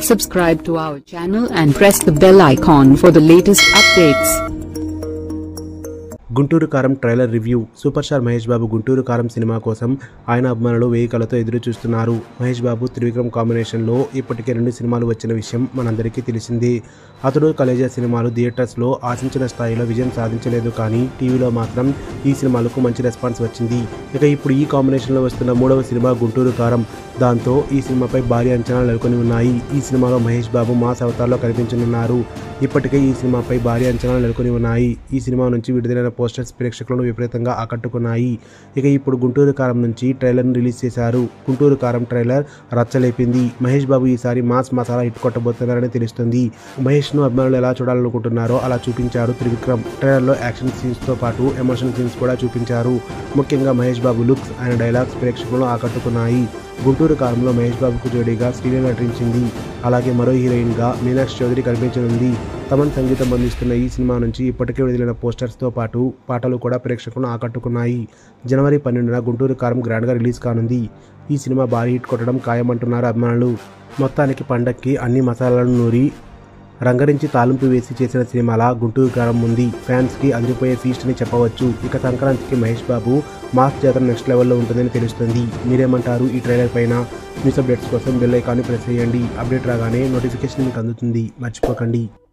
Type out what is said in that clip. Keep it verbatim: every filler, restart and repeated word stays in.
Subscribe to our channel and press the bell icon for the latest updates. Guntur Karam trailer review. Super star Mahesh Babu Guntur Karam సినిమా కోసం ఆయన అభిమానులు వేయి కళ్ళతో ఎదురు చూస్తున్నారు. మహేష్ బాబు త్రివిక్రమ్ కాంబినేషన్లో ఇప్పటికే రెండు సినిమాలు వచ్చిన విషయం మనందరికీ తెలిసిందే. అతడు కలేజా సినిమాలు థియేటర్స్లో ఆశించిన స్థాయిలో విజయం సాధించలేదు, కానీ టీవీలో మాత్రం ఈ సినిమాలకు మంచి రెస్పాన్స్ వచ్చింది. ఇక ఇప్పుడు ఈ కాంబినేషన్లో వస్తున్న మూడవ సినిమా గుంటూరు కారం. దాంతో ఈ సినిమాపై భారీ అంచనాలు నెలకొని ఉన్నాయి. ఈ సినిమాలో మహేష్ బాబు మాస్ అవతార్లో కనిపించనున్నారు. ఇప్పటికే ఈ సినిమాపై భారీ అంచనాలు నెలకొని ఉన్నాయి. ఈ సినిమా నుంచి విడుదలైన పోస్టర్స్ ప్రేక్షకులను విపరీతంగా ఆకట్టుకున్నాయి. ఇక ఇప్పుడు గుంటూరు కారం నుంచి ట్రైలర్ను రిలీజ్ చేశారు. గుంటూరు కారం ట్రైలర్ రచ్చలేపింది. మహేష్ బాబు ఈసారి మాస్ మసాలా హిట్ కొట్టబోతున్నారని తెలుస్తుంది. మహేష్ను అభిమానులు ఎలా చూడాలనుకుంటున్నారో అలా చూపించారు త్రివిక్రమ్. ట్రైలర్లో యాక్షన్ సీన్స్తో పాటు ఎమోషనల్ సీన్స్ కూడా చూపించారు. ముఖ్యంగా మహేష్ బాబు లుక్స్, ఆయన డైలాగ్స్ ప్రేక్షకులను ఆకట్టుకున్నాయి. గుంటూరు కారంలో మహేష్ బాబుకు జోడీగా శ్రీలీల నటించింది. అలాగే మరో హీరోయిన్గా మీనాక్షి చౌదరి కనిపించనుంది. తమన్ సంగీతం అందిస్తున్న ఈ సినిమా నుంచి ఇప్పటికే విడుదలైన పోస్టర్స్తో పాటు పాటలు కూడా ప్రేక్షకులను ఆకట్టుకున్నాయి. జనవరి పన్నెండున గుంటూరు కారం గ్రాండ్గా రిలీజ్ కానుంది. ఈ సినిమా భారీ హిట్ కొట్టడం ఖాయమంటున్నారు అభిమానులు. మొత్తానికి పండక్కి అన్ని మసాలాలను నూరి రంగరించి తాలింపు వేసి చేసిన సినిమాలా గుంటూరు కారం ఉంది. ఫ్యాన్స్కి అదిరిపోయే ఫీస్ట్ అని చెప్పవచ్చు. ఇక సంక్రాంతికి మహేష్ బాబు మాస్ జాతర నెక్స్ట్ లెవెల్లో ఉంటుందని తెలుస్తుంది. మీరేమంటారు ఈ ట్రైలర్ పైన? న్యూస్ అప్డేట్స్ కోసం బెల్ ఐకాన్ని ప్రెస్ చేయండి. అప్డేట్ రాగానే నోటిఫికేషన్ మీకు అందుతుంది. మర్చిపోకండి.